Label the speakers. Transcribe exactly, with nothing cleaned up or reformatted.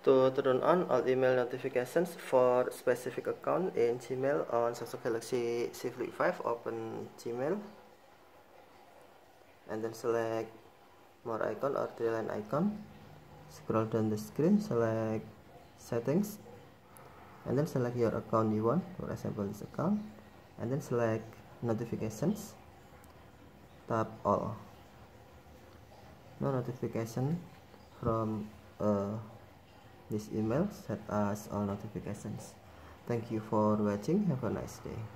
Speaker 1: To turn on all email notifications for specific account in Gmail on Samsung Galaxy Z Flip five, open Gmail and then select more icon or three line icon. Scroll down the screen, select settings and then select your account you want, for example this account, and then select notifications. Tap all. No notification from uh, this email, set as all notifications. Thank you for watching. Have a nice day.